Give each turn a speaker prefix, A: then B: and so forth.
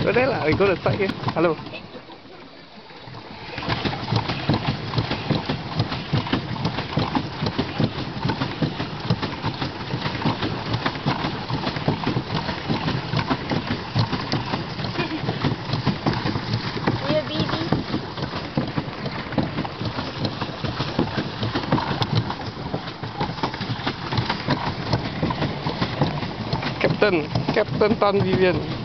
A: Go there lah. We go to the side here. Hello.
B: Your baby.
A: Captain Tan Vivian.